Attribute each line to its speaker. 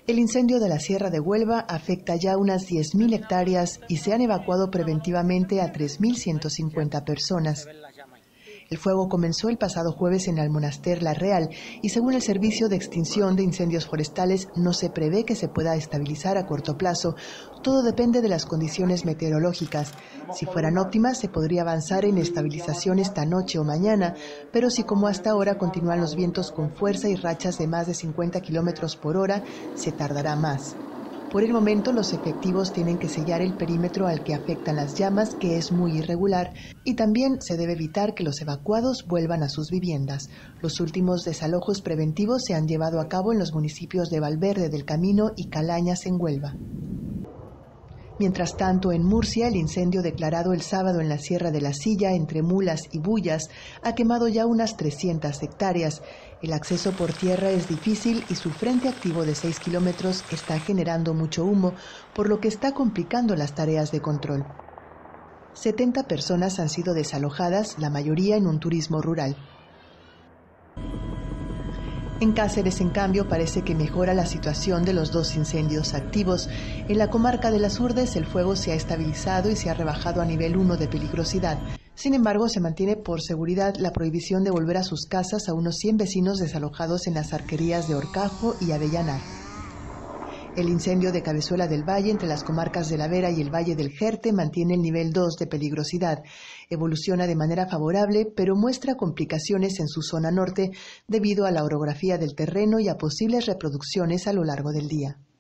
Speaker 1: El incendio de la Sierra de Huelva afecta ya unas 10.000 hectáreas y se han evacuado preventivamente a 3.150 personas. El fuego comenzó el pasado jueves en Almonaster La Real y según el Servicio de Extinción de Incendios Forestales no se prevé que se pueda estabilizar a corto plazo. Todo depende de las condiciones meteorológicas. Si fueran óptimas se podría avanzar en estabilización esta noche o mañana, pero si como hasta ahora continúan los vientos con fuerza y rachas de más de 50 kilómetros por hora, se tardará más. Por el momento, los efectivos tienen que sellar el perímetro al que afectan las llamas, que es muy irregular, y también se debe evitar que los evacuados vuelvan a sus viviendas. Los últimos desalojos preventivos se han llevado a cabo en los municipios de Valverde del Camino y Calañas en Huelva. Mientras tanto, en Murcia, el incendio declarado el sábado en la Sierra de la Silla, entre Mulas y Bullas, ha quemado ya unas 300 hectáreas. El acceso por tierra es difícil y su frente activo de 6 kilómetros está generando mucho humo, por lo que está complicando las tareas de control. 70 personas han sido desalojadas, la mayoría en un turismo rural. En Cáceres, en cambio, parece que mejora la situación de los dos incendios activos. En la comarca de Las Hurdes, el fuego se ha estabilizado y se ha rebajado a nivel 1 de peligrosidad. Sin embargo, se mantiene por seguridad la prohibición de volver a sus casas a unos 100 vecinos desalojados en las arquerías de Horcajo y Avellanar. El incendio de Cabezuela del Valle, entre las comarcas de La Vera y el Valle del Jerte, mantiene el nivel 2 de peligrosidad. Evoluciona de manera favorable, pero muestra complicaciones en su zona norte debido a la orografía del terreno y a posibles reproducciones a lo largo del día.